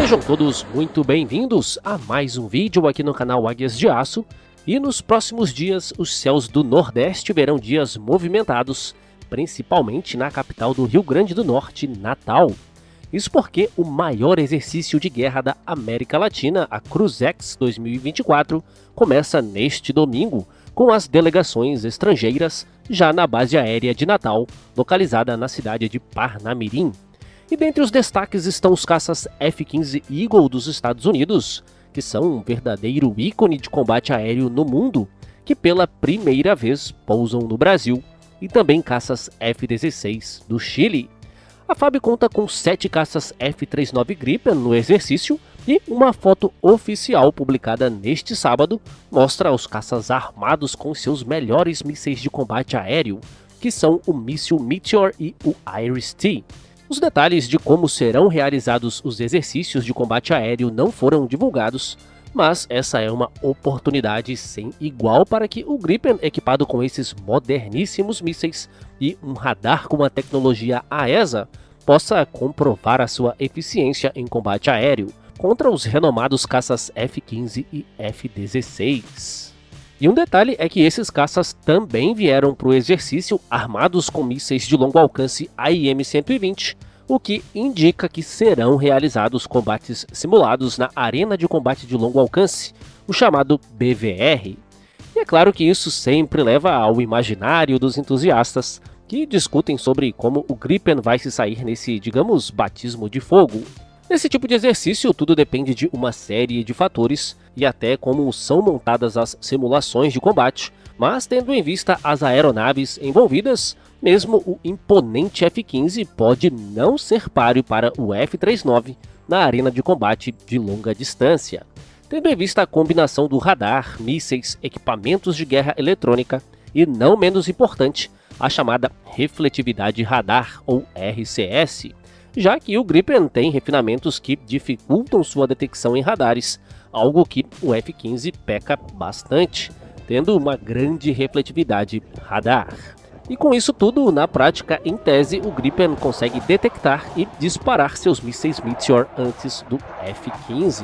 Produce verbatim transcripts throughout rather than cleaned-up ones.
Sejam todos muito bem-vindos a mais um vídeo aqui no canal Águias de Aço. E nos próximos dias, os céus do Nordeste verão dias movimentados, principalmente na capital do Rio Grande do Norte, Natal. Isso porque o maior exercício de guerra da América Latina, a Cruzex dois mil e vinte e quatro, começa neste domingo, com as delegações estrangeiras já na base aérea de Natal, localizada na cidade de Parnamirim. E dentre os destaques estão os caças F quinze Eagle dos Estados Unidos, que são um verdadeiro ícone de combate aéreo no mundo, que pela primeira vez pousam no Brasil, e também caças F dezesseis do Chile. A F A B conta com sete caças F trinta e nove Gripen no exercício, e uma foto oficial publicada neste sábado mostra os caças armados com seus melhores mísseis de combate aéreo, que são o míssil Meteor e o Iris-T. Os detalhes de como serão realizados os exercícios de combate aéreo não foram divulgados, mas essa é uma oportunidade sem igual para que o Gripen, equipado com esses moderníssimos mísseis e um radar com a tecnologia A E S A, possa comprovar a sua eficiência em combate aéreo contra os renomados caças F quinze e F dezesseis. E um detalhe é que esses caças também vieram para o exercício armados com mísseis de longo alcance A I M cento e vinte, o que indica que serão realizados combates simulados na Arena de Combate de Longo Alcance, o chamado B V R. E é claro que isso sempre leva ao imaginário dos entusiastas, que discutem sobre como o Gripen vai se sair nesse, digamos, batismo de fogo. Nesse tipo de exercício, tudo depende de uma série de fatores e até como são montadas as simulações de combate, mas tendo em vista as aeronaves envolvidas, mesmo o imponente F quinze pode não ser páreo para o F trinta e nove na arena de combate de longa distância, tendo em vista a combinação do radar, mísseis, equipamentos de guerra eletrônica e, não menos importante, a chamada refletividade radar, ou R C S, já que o Gripen tem refinamentos que dificultam sua detecção em radares, algo que o F quinze peca bastante, tendo uma grande refletividade radar. E com isso tudo, na prática, em tese, o Gripen consegue detectar e disparar seus mísseis Meteor antes do F quinze.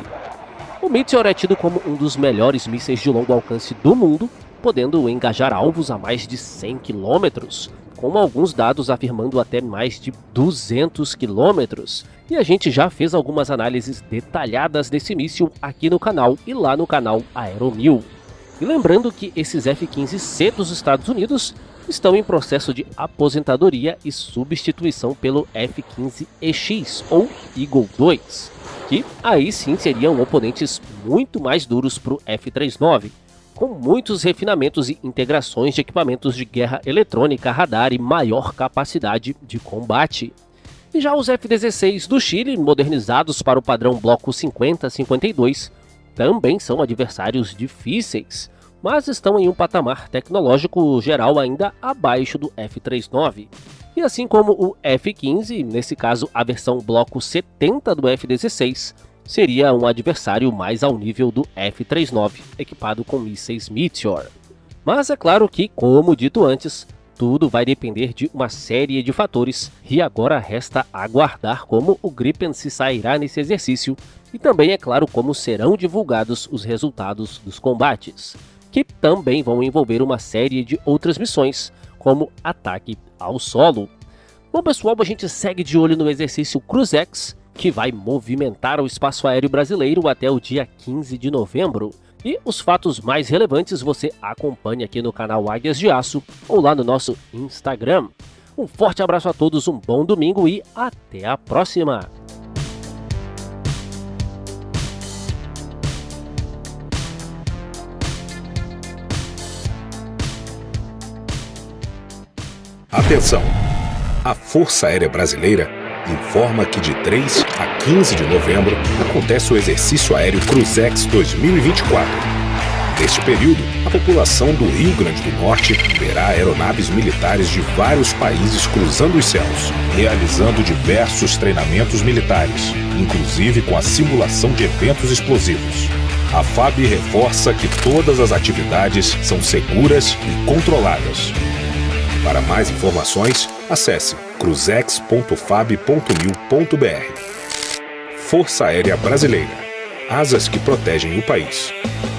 O Meteor é tido como um dos melhores mísseis de longo alcance do mundo, podendo engajar alvos a mais de cem quilômetros, com alguns dados afirmando até mais de duzentos quilômetros. E a gente já fez algumas análises detalhadas desse míssil aqui no canal e lá no canal Aeromil. E lembrando que esses F quinze C dos Estados Unidos estão em processo de aposentadoria e substituição pelo F quinze E X, ou Eagle dois, que aí sim seriam oponentes muito mais duros para o F trinta e nove, com muitos refinamentos e integrações de equipamentos de guerra eletrônica, radar e maior capacidade de combate. E já os F dezesseis do Chile, modernizados para o padrão Bloco cinquenta cinquenta e dois, também são adversários difíceis, mas estão em um patamar tecnológico geral ainda abaixo do F trinta e nove. E assim como o F quinze, nesse caso a versão Bloco setenta do F dezesseis, seria um adversário mais ao nível do F trinta e nove, equipado com mísseis Meteor. Mas é claro que, como dito antes, tudo vai depender de uma série de fatores, e agora resta aguardar como o Gripen se sairá nesse exercício, e também é claro como serão divulgados os resultados dos combates, que também vão envolver uma série de outras missões, como ataque ao solo. Bom pessoal, a gente segue de olho no exercício Cruzex, que vai movimentar o espaço aéreo brasileiro até o dia quinze de novembro. E os fatos mais relevantes você acompanha aqui no canal Águias de Aço ou lá no nosso Instagram. Um forte abraço a todos, um bom domingo e até a próxima! Atenção! A Força Aérea Brasileira informa que de três a quinze de novembro acontece o exercício aéreo Cruzex dois mil e vinte e quatro. Neste período, a população do Rio Grande do Norte verá aeronaves militares de vários países cruzando os céus, realizando diversos treinamentos militares, inclusive com a simulação de eventos explosivos. A F A B reforça que todas as atividades são seguras e controladas. Para mais informações, acesse cruzex ponto fab ponto mil ponto br. Força Aérea Brasileira. Asas que protegem o país.